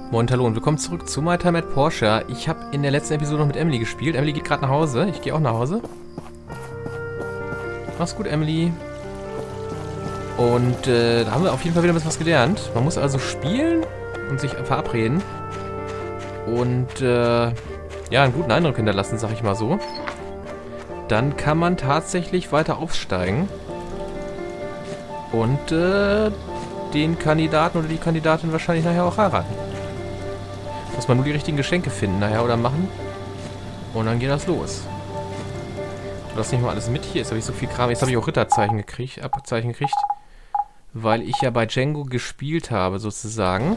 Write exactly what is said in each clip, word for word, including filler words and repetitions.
Moin, hallo und willkommen zurück zu My Time at Porsche. Ich habe in der letzten Episode noch mit Emily gespielt. Emily geht gerade nach Hause. Ich gehe auch nach Hause. Mach's gut, Emily. Und äh, da haben wir auf jeden Fall wieder ein bisschen was gelernt. Man muss also spielen und sich verabreden. Und äh, ja, einen guten Eindruck hinterlassen, sag ich mal so. Dann kann man tatsächlich weiter aufsteigen. Und äh, den Kandidaten oder die Kandidatin wahrscheinlich nachher auch heiraten. Muss man nur die richtigen Geschenke finden nachher oder machen. Und dann geht das los. Du hast nicht mal alles mit. Hier, jetzt habe ich so viel Kram. Jetzt habe ich auch Ritterzeichen gekriegt, Abzeichen gekriegt. Weil ich ja bei Django gespielt habe, sozusagen.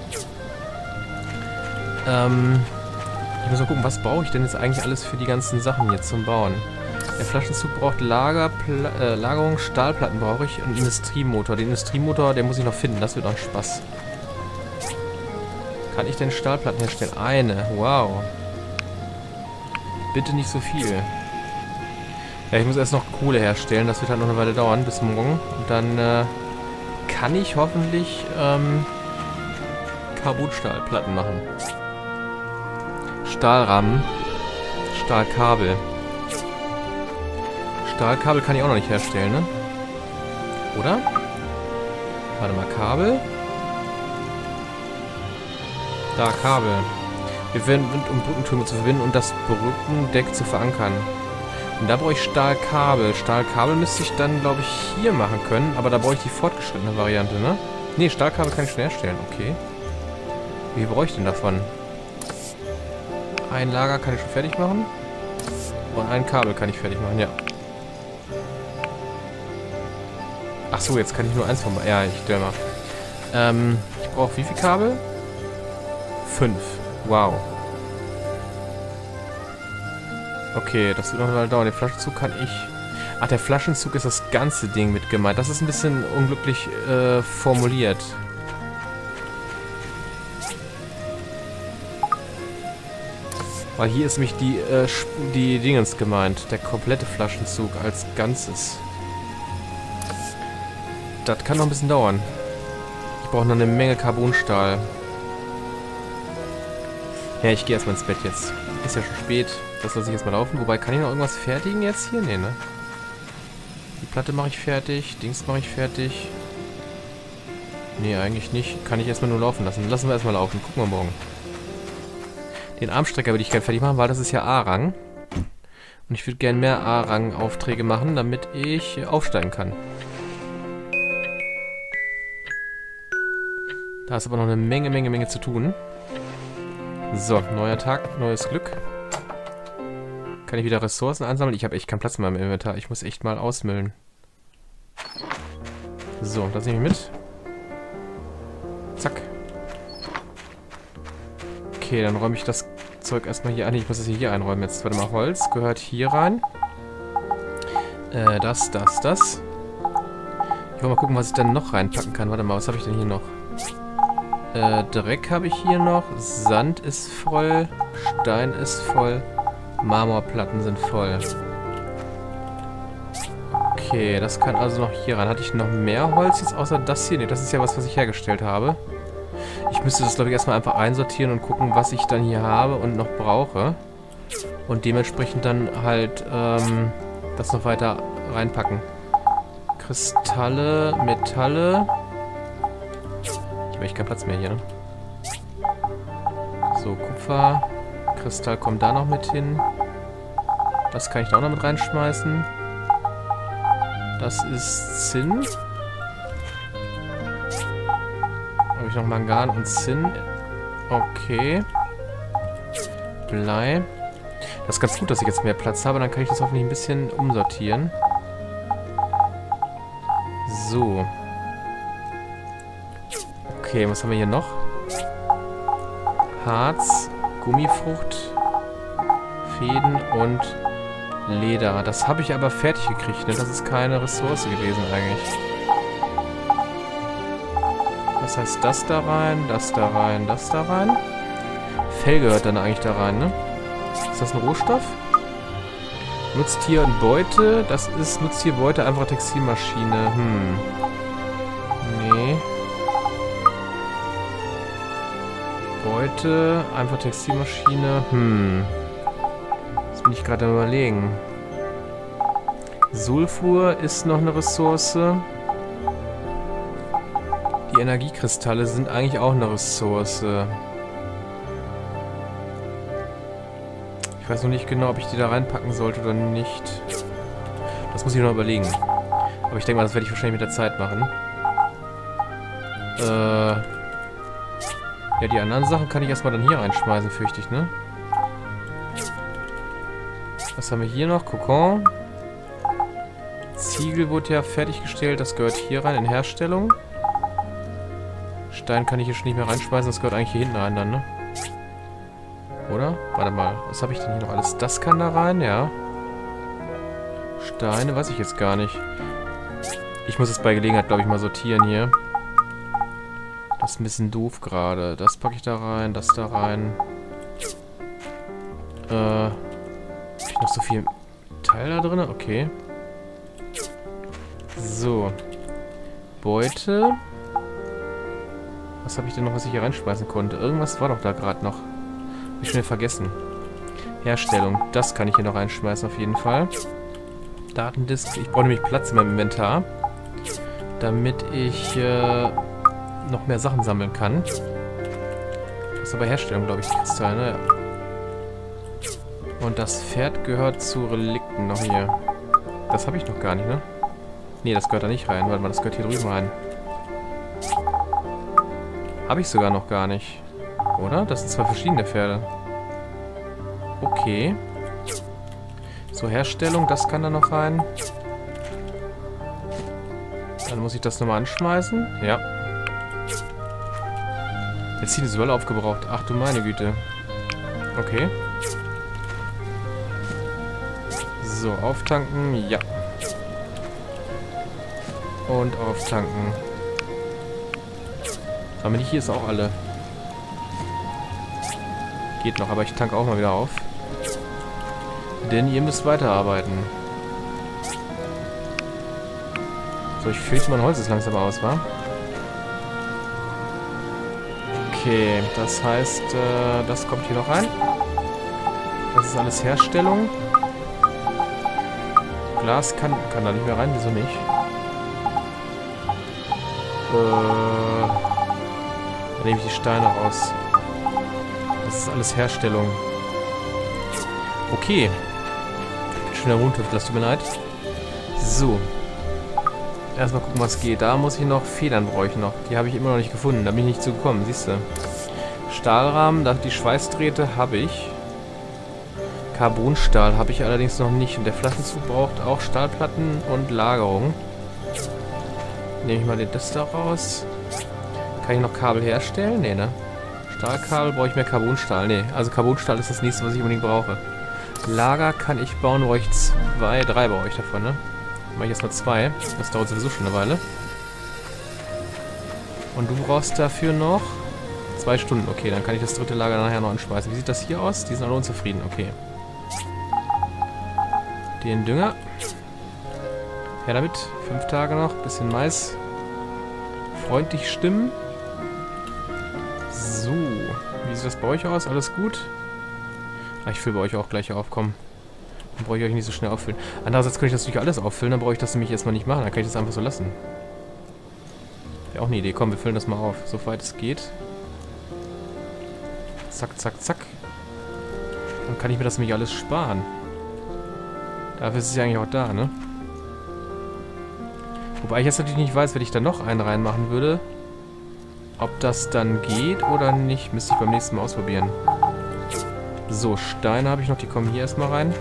Ähm, ich muss mal gucken, was brauche ich denn jetzt eigentlich alles für die ganzen Sachen hier zum Bauen. Der Flaschenzug braucht Lager, äh, Lagerung, Stahlplatten brauche ich und Industriemotor. Den Industriemotor, den muss ich noch finden. Das wird noch Spaß. Kann ich denn Stahlplatten herstellen? Eine. Wow. Bitte nicht so viel. Ja, ich muss erst noch Kohle herstellen. Das wird halt noch eine Weile dauern, bis morgen. Und dann äh, kann ich hoffentlich ähm, Carbonstahlplatten machen. Stahlrahmen. Stahlkabel. Stahlkabel kann ich auch noch nicht herstellen, ne? Oder? Warte mal, Kabel. Da, Kabel. Wir werden, um Brückentürme zu verbinden und das Brückendeck zu verankern. Und da brauche ich Stahlkabel. Stahlkabel müsste ich dann, glaube ich, hier machen können. Aber da brauche ich die fortgeschrittene Variante, ne? Ne, Stahlkabel kann ich schon herstellen. Okay. Wie brauche ich denn davon? Ein Lager kann ich schon fertig machen. Und ein Kabel kann ich fertig machen, ja. Ach so, jetzt kann ich nur eins von... Ja, ich stelle mal. Ähm, ich brauche wie viel Kabel? Fünf. Wow. Okay, das wird noch mal dauern. Den Flaschenzug kann ich... Ach, der Flaschenzug ist das ganze Ding mit gemeint. Das ist ein bisschen unglücklich äh, formuliert. Weil hier ist nämlich die, äh, die Dingens gemeint. Der komplette Flaschenzug als Ganzes. Das kann noch ein bisschen dauern. Ich brauche noch eine Menge Carbonstahl. Ja, ich gehe erstmal ins Bett jetzt. Ist ja schon spät. Das lasse ich jetzt mal laufen. Wobei, kann ich noch irgendwas fertigen jetzt hier? Nee, ne? Die Platte mache ich fertig. Dings mache ich fertig. Nee, eigentlich nicht. Kann ich erstmal nur laufen lassen. Lassen wir erstmal laufen. Gucken wir morgen. Den Armstrecker würde ich gerne fertig machen, weil das ist ja A-Rang. Und ich würde gerne mehr A-Rang-Aufträge machen, damit ich aufsteigen kann. Da ist aber noch eine Menge, Menge, Menge zu tun. So, neuer Tag, neues Glück. Kann ich wieder Ressourcen einsammeln? Ich habe echt keinen Platz in meinem Inventar. Ich muss echt mal ausmüllen. So, das nehme ich mit. Zack. Okay, dann räume ich das Zeug erstmal hier ein. Ich muss das hier einräumen jetzt. Warte mal, Holz gehört hier rein. Äh, das, das, das. Ich will mal gucken, was ich dann noch reinpacken kann. Warte mal, was habe ich denn hier noch? Äh, Dreck habe ich hier noch. Sand ist voll. Stein ist voll. Marmorplatten sind voll. Okay, das kann also noch hier rein. Hatte ich noch mehr Holz jetzt außer das hier? Ne, das ist ja was, was ich hergestellt habe. Ich müsste das, glaube ich, erstmal einfach einsortieren und gucken, was ich dann hier habe und noch brauche. Und dementsprechend dann halt ähm, das noch weiter reinpacken. Kristalle, Metalle... Ich keinen Platz mehr hier, ne? So, Kupfer. Kristall kommt da noch mit hin. Das kann ich da auch noch mit reinschmeißen. Das ist Zinn. Habe ich noch Mangan und Zinn. Okay. Blei. Das ist ganz gut, dass ich jetzt mehr Platz habe. Dann kann ich das hoffentlich ein bisschen umsortieren. So. Okay, was haben wir hier noch? Harz, Gummifrucht, Fäden und Leder. Das habe ich aber fertig gekriegt, ne? Das ist keine Ressource gewesen eigentlich. Das heißt, das da rein, das da rein, das da rein. Fell gehört dann eigentlich da rein, ne? Ist das ein Rohstoff? Nutztier und Beute. Das ist Nutztier, Beute, einfache Textilmaschine. Hm. Nee. Beute, einfach Textilmaschine. Hm. Das bin ich gerade am Überlegen. Sulfur ist noch eine Ressource. Die Energiekristalle sind eigentlich auch eine Ressource. Ich weiß noch nicht genau, ob ich die da reinpacken sollte oder nicht. Das muss ich noch überlegen. Aber ich denke mal, das werde ich wahrscheinlich mit der Zeit machen. Äh... Ja, die anderen Sachen kann ich erstmal dann hier reinschmeißen, fürchte ich, ne? Was haben wir hier noch? Kokon. Ziegel wurde ja fertiggestellt. Das gehört hier rein in Herstellung. Stein kann ich hier schon nicht mehr reinschmeißen. Das gehört eigentlich hier hinten rein dann, ne? Oder? Warte mal. Was habe ich denn hier noch alles? Das kann da rein, ja. Steine weiß ich jetzt gar nicht. Ich muss es bei Gelegenheit, glaube ich, mal sortieren hier. Das ist ein bisschen doof gerade. Das packe ich da rein, das da rein. Äh. Habe ich noch so viel Teil da drin? Okay. So. Beute. Was habe ich denn noch, was ich hier reinschmeißen konnte? Irgendwas war doch da gerade noch. Hab ich schnell vergessen. Herstellung. Das kann ich hier noch reinschmeißen auf jeden Fall. Datendisk. Ich brauche nämlich Platz in meinem Inventar. Damit ich äh, noch mehr Sachen sammeln kann. Das ist aber Herstellung, glaube ich, die Kristalle, ne? Und das Pferd gehört zu Relikten noch hier. Das habe ich noch gar nicht, ne? Ne, das gehört da nicht rein. Warte mal, das gehört hier drüben rein. Habe ich sogar noch gar nicht. Oder? Das sind zwei verschiedene Pferde. Okay. So, Herstellung, das kann da noch rein. Dann muss ich das nochmal anschmeißen. Ja. Benzin ist überall aufgebraucht. Ach du meine Güte. Okay. So, auftanken. Ja. Und auftanken. Aber die hier ist auch alle. Geht noch, aber ich tanke auch mal wieder auf. Denn ihr müsst weiterarbeiten. So, ich fürchte, mein Holz ist langsam aus, wa? Okay, das heißt, äh, das kommt hier noch rein. Das ist alles Herstellung. Glas kann, kann da nicht mehr rein, wieso nicht? Äh, da nehme ich die Steine raus. Das ist alles Herstellung. Okay. Ich bin schon der Rundhüft, das tut mir leid. So. Erstmal gucken, was geht. Da muss ich noch Federn brauche ich noch. Die habe ich immer noch nicht gefunden. Da bin ich nicht zugekommen, siehst du. Stahlrahmen, die Schweißdrähte habe ich. Carbonstahl habe ich allerdings noch nicht. Und der Flaschenzug braucht auch Stahlplatten und Lagerung. Nehme ich mal den das da raus. Kann ich noch Kabel herstellen? Nee, ne? Stahlkabel brauche ich mehr Carbonstahl. Nee, also Carbonstahl ist das nächste, was ich unbedingt brauche. Lager kann ich bauen, brauche ich zwei, drei brauche ich davon, ne? Mache ich erstmal zwei. Das dauert sowieso schon eine Weile. Und du brauchst dafür noch zwei Stunden. Okay, dann kann ich das dritte Lager nachher noch anschmeißen. Wie sieht das hier aus? Die sind alle unzufrieden. Okay. Den Dünger. Her damit. Fünf Tage noch. Bisschen Mais. Freundlich stimmen. So. Wie sieht das bei euch aus? Alles gut? Ah, ich fülle bei euch auch gleich auf. Komm. Dann brauche ich euch nicht so schnell auffüllen. Andererseits könnte ich das natürlich alles auffüllen. Dann brauche ich das nämlich erstmal nicht machen. Dann kann ich das einfach so lassen. Wäre auch eine Idee. Komm, wir füllen das mal auf. So weit es geht. Zack, zack, zack. Dann kann ich mir das nämlich alles sparen. Dafür ist es ja eigentlich auch da, ne? Wobei ich jetzt natürlich nicht weiß, wenn ich da noch einen reinmachen würde, ob das dann geht oder nicht. Müsste ich beim nächsten Mal ausprobieren. So, Steine habe ich noch. Die kommen hier erstmal rein.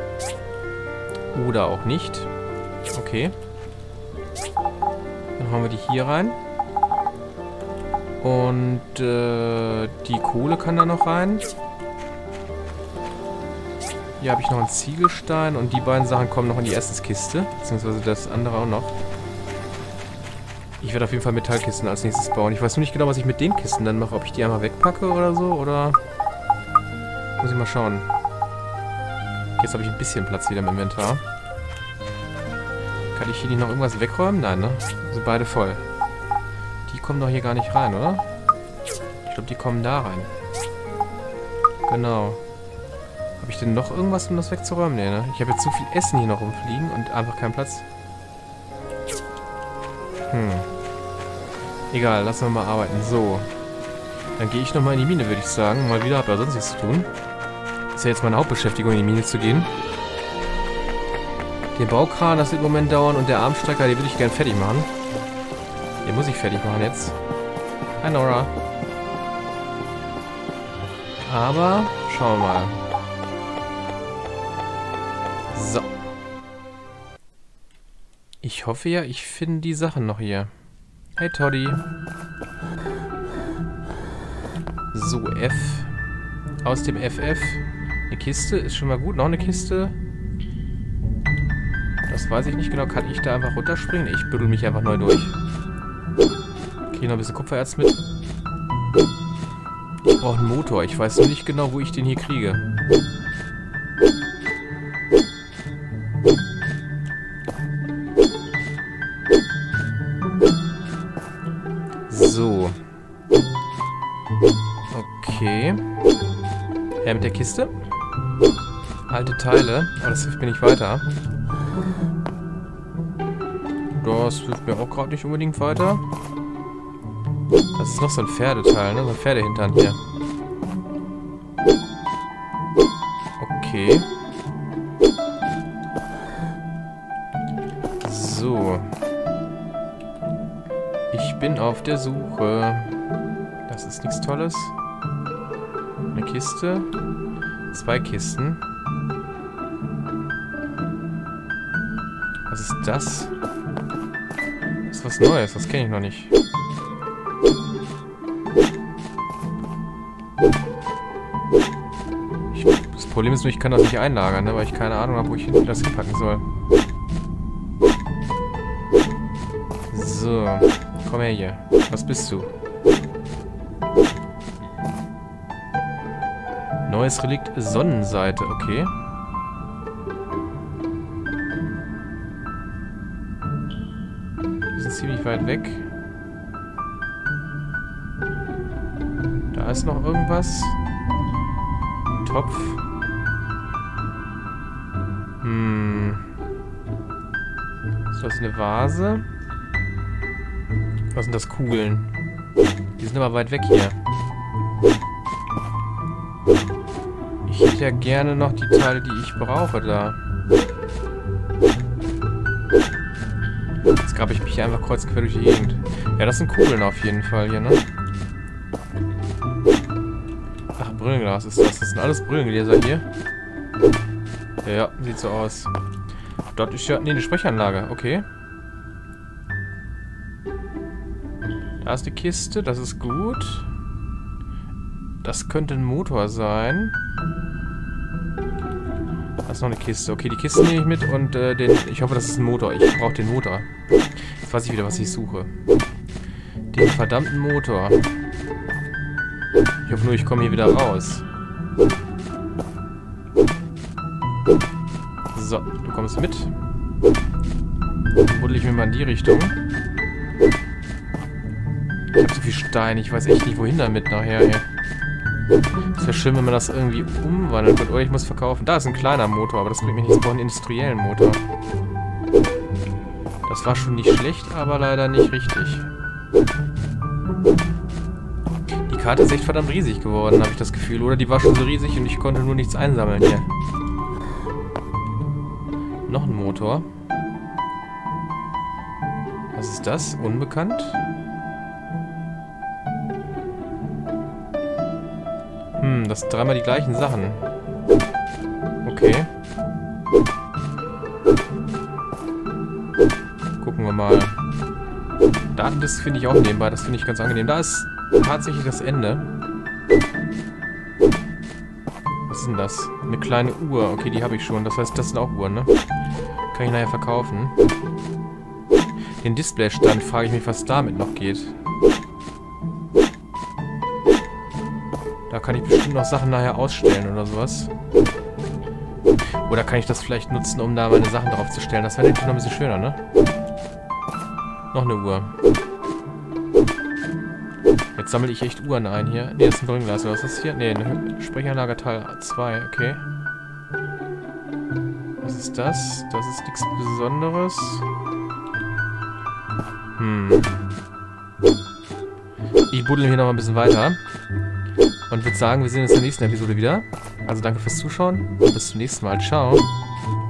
Oder auch nicht. Okay. Dann hauen wir die hier rein. Und äh, die Kohle kann da noch rein. Hier habe ich noch einen Ziegelstein. Und die beiden Sachen kommen noch in die Essenskiste. Beziehungsweise das andere auch noch. Ich werde auf jeden Fall Metallkisten als nächstes bauen. Ich weiß nur nicht genau, was ich mit den Kisten dann mache. Ob ich die einmal wegpacke oder so. Oder... Muss ich mal schauen. Jetzt habe ich ein bisschen Platz wieder im Inventar. Kann ich hier nicht noch irgendwas wegräumen? Nein, ne? Sind beide voll. Die kommen doch hier gar nicht rein, oder? Die glaube, die kommen da rein. Genau. Habe ich denn noch irgendwas, um das wegzuräumen? Nee, ne? Ich habe jetzt zu viel Essen hier noch rumfliegen und einfach keinen Platz. Hm. Egal, lassen wir mal arbeiten. So. Dann gehe ich nochmal in die Mine, würde ich sagen. Mal wieder, habe ja sonst nichts zu tun. Ist ja jetzt meine Hauptbeschäftigung, in die Mine zu gehen. Den Baukran, das wird im Moment dauern. Und der Armstrecker, den würde ich gerne fertig machen. Den muss ich fertig machen jetzt. Hi, Nora. Aber, schauen wir mal. So. Ich hoffe ja, ich finde die Sachen noch hier. Hey, Toddy. So, F. Aus dem F F. Eine Kiste ist schon mal gut. Noch eine Kiste. Das weiß ich nicht genau. Kann ich da einfach runterspringen? Ich büttel mich einfach neu durch. Okay, noch ein bisschen Kupfererz mit. Ich brauche einen Motor. Ich weiß nur nicht genau, wo ich den hier kriege. So. Okay. Her mit der Kiste. Alte Teile. Aber das hilft mir nicht weiter. Das hilft mir auch gerade nicht unbedingt weiter. Das ist noch so ein Pferdeteil, ne? So ein Pferdehintern hier. Okay. So. Ich bin auf der Suche. Das ist nichts Tolles. Eine Kiste. Zwei Kisten. Was ist das? Das ist was Neues, das kenne ich noch nicht. Ich, das Problem ist nur, ich kann das nicht einlagern, ne, weil ich keine Ahnung habe, wo ich das hinpacken soll. So, komm her hier. Was bist du? Neues Relikt, Sonnenseite, okay. Die sind ziemlich weit weg. Da ist noch irgendwas. Ein Topf. Hm. Ist das eine Vase? Was sind das? Kugeln? Die sind aber weit weg hier. Ich hätte ja gerne noch die Teile, die ich brauche, da. Jetzt grabe ich mich hier einfach kreuz und quer durch die Gegend. Ja, das sind Kugeln auf jeden Fall hier, ne? Ach, Brillenglas ist das. Das sind alles Brillengläser hier. Ja, ja, sieht so aus. Dort ist ja... Ne, eine Sprechanlage. Okay. Da ist die Kiste. Das ist gut. Das könnte ein Motor sein. Da ist noch eine Kiste. Okay, die Kiste nehme ich mit und äh, den... Ich hoffe, das ist ein Motor. Ich brauche den Motor. Jetzt weiß ich wieder, was ich suche. Den verdammten Motor. Ich hoffe nur, ich komme hier wieder raus. So, du kommst mit. Dann buddel ich mir mal in die Richtung. Ich habe so viel Stein. Ich weiß echt nicht, wohin damit nachher. Ey. Es wäre schön, wenn man das irgendwie umwandeln könnte. Oder ich muss verkaufen. Da ist ein kleiner Motor, aber das bringt mir nichts. Ich brauche einen industriellen Motor. Das war schon nicht schlecht, aber leider nicht richtig. Die Karte ist echt verdammt riesig geworden, habe ich das Gefühl. Oder die war schon so riesig und ich konnte nur nichts einsammeln hier. Noch ein Motor. Was ist das? Unbekannt? Hm, das sind dreimal die gleichen Sachen. Okay. Gucken wir mal. Datendisk finde ich auch nebenbei, das finde ich ganz angenehm. Da ist tatsächlich das Ende. Was ist denn das? Eine kleine Uhr. Okay, die habe ich schon. Das heißt, das sind auch Uhren, ne? Kann ich nachher verkaufen. Den Displaystand frage ich mich, was damit noch geht. Da kann ich bestimmt noch Sachen nachher ausstellen oder sowas. Oder kann ich das vielleicht nutzen, um da meine Sachen drauf zu stellen? Das wäre natürlich noch ein bisschen schöner, ne? Noch eine Uhr. Jetzt sammle ich echt Uhren ein hier. Ne, das ist ein Bringglas. Was ist das hier? Ne, eine Sprechanlage Teil zwei. Okay. Was ist das? Das ist nichts Besonderes. Hm. Ich buddel hier noch mal ein bisschen weiter. Und würde sagen, wir sehen uns in der nächsten Episode wieder. Also danke fürs Zuschauen und bis zum nächsten Mal. Ciao.